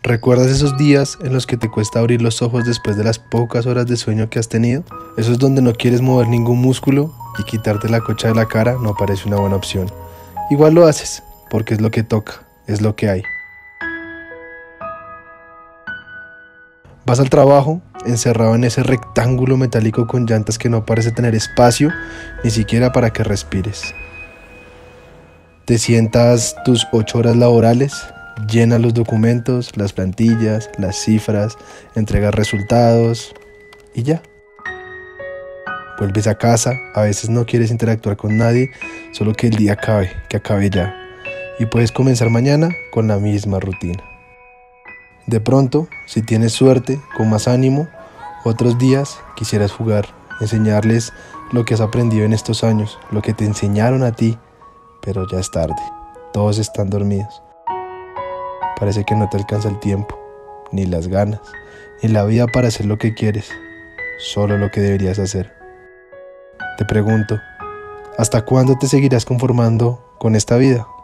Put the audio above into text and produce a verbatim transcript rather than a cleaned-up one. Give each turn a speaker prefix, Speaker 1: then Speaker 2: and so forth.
Speaker 1: ¿Recuerdas esos días en los que te cuesta abrir los ojos después de las pocas horas de sueño que has tenido? Eso es donde no quieres mover ningún músculo y quitarte la cocha de la cara no parece una buena opción. Igual lo haces, porque es lo que toca, es lo que hay. Vas al trabajo, encerrado en ese rectángulo metálico con llantas que no parece tener espacio ni siquiera para que respires. Te sientas tus ocho horas laborales, llenas los documentos, las plantillas, las cifras, entregas resultados y ya. Vuelves a casa, a veces no quieres interactuar con nadie, solo que el día acabe, que acabe ya. Y puedes comenzar mañana con la misma rutina. De pronto, si tienes suerte, con más ánimo, otros días quisieras jugar, enseñarles lo que has aprendido en estos años, lo que te enseñaron a ti, pero ya es tarde, todos están dormidos. Parece que no te alcanza el tiempo, ni las ganas, ni la vida para hacer lo que quieres, solo lo que deberías hacer. Te pregunto, ¿hasta cuándo te seguirás conformando con esta vida?